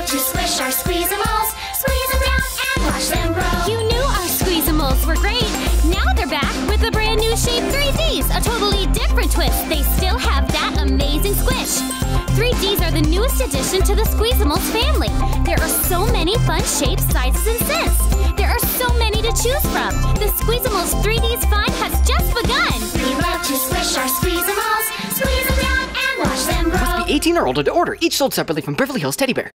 love to squish our Squeezamals. Squeeze them down and watch them grow. You knew our Squeezamals were great. Now they're back with a brand new shape 3Ds. A totally different twist. They still have that amazing squish. 3Ds are the newest addition to the Squeezamals family. There are so many fun shapes, sizes, and scents. There are so many to choose from. The Squeezamals 3Ds fun has just begun. We love to squish our Squeezamals. Squeeze them down and watch them grow. Must be 18 or older to order. Each sold separately from Beverly Hills Teddy Bear.